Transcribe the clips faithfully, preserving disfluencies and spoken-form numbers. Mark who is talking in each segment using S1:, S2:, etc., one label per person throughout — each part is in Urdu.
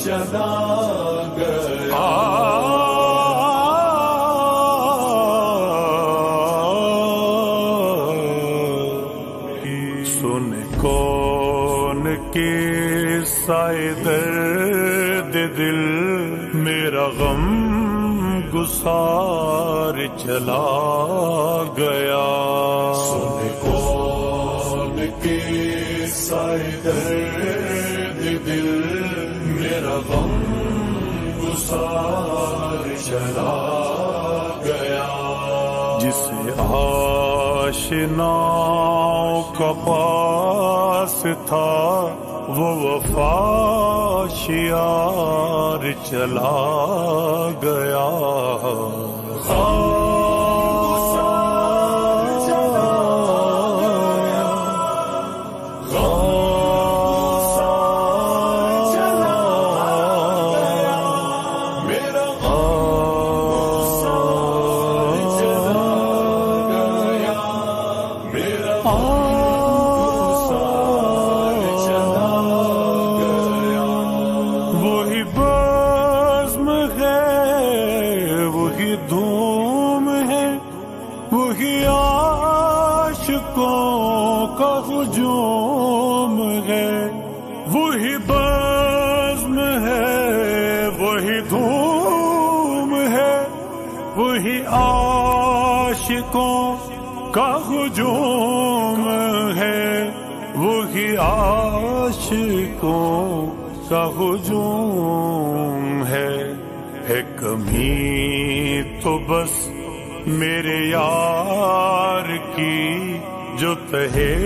S1: چلا گیا
S2: سن کون کے سائے درد دل میرا غم گسار چلا گیا
S1: سن کون کے سائے درد دل میرا غم گسار چلا گیا
S2: جسے آشناؤں کا پاس تھا وہ وفا شیار چلا گیا وہی بزم ہے وہی دھوم ہے وہی عاشقوں کا ہجوم ہے وہی بزم ہے وہی دھوم ہے وہی عاشقوں کا ہجوم ہے وہی عاشقوں کا ہجوم ہے ہے کمی تو بس میرے یار کی جو تہے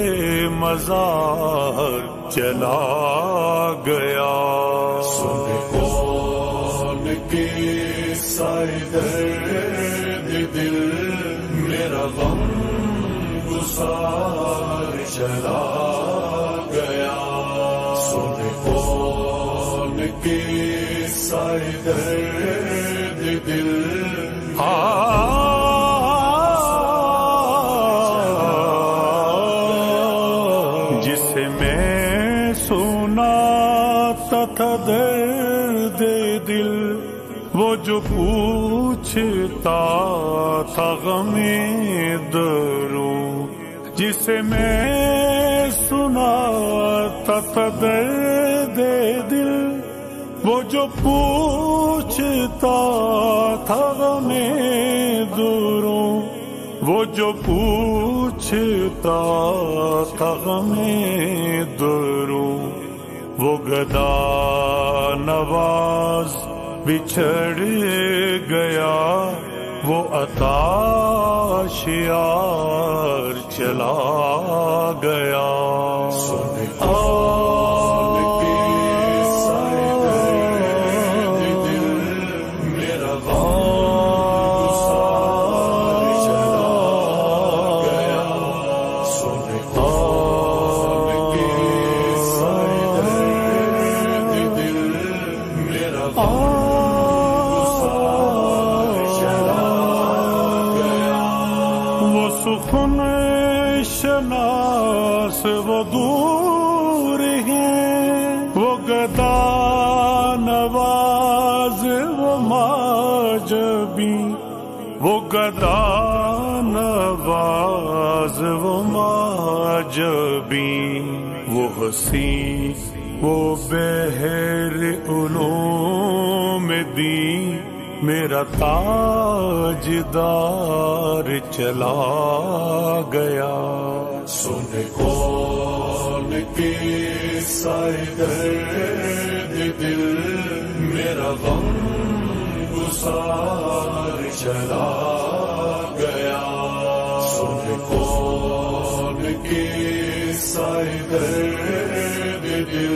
S2: مزار چلا گیا
S1: سن کون کے سائے درد دل میرا غم گسار چلا گیا سن کون کے سائے درد دل
S2: جسے میں سناتا تھا درد دل وہ جو پوچھتا تھا غم دروں جسے میں سناتا تھا درد دل وہ جو پوچھتا تھا غم دروں وہ جو پوچھتا تھا غم دروں وہ گدا نواز بچھڑ گیا وہ عطا شیار چلا گیا
S1: سن کون کے سائے درد دل میرا غم گسار چلا گیا سن کون کے سائے درد دل میرا غم
S2: سخن شناس وہ دور ہیں وہ گدا نواز وہ ماجبی وہ گدا نواز وہ ماجبی وہ حسین وہ بحر علوم دی میرا تاجدار چلا گیا
S1: سن کون کے سائے درد دل میرا غم گسار چلا گیا سن کون کے سائے درد دل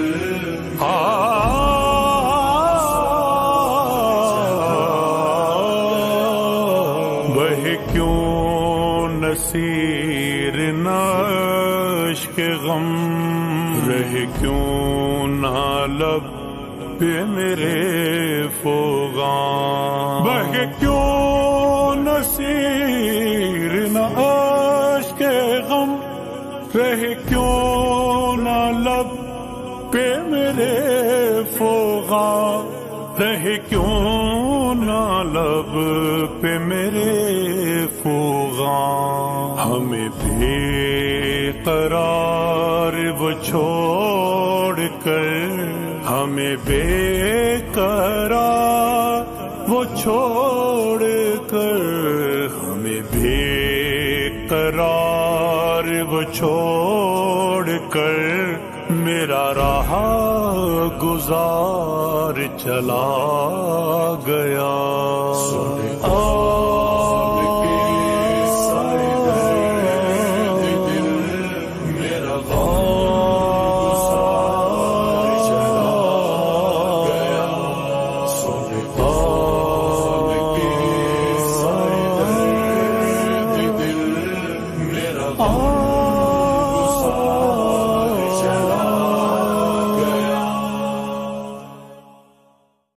S2: کیوں نصیر نعش کے غم رہے کیوں نہ لب پہ میرے فغاں بہے کیوں نصیر نعش کے غم رہے کیوں نہ لب پہ میرے فوغاں رہے کیوں نہ لب پہ میرے فوغاں، ہمیں بے قرار وہ چھوڑ کر، ہمیں بے قرار وہ چھوڑ کر، ہمیں بے قرار وہ چھوڑ کر، میرا راہ گزار چلا گیا۔
S1: Oh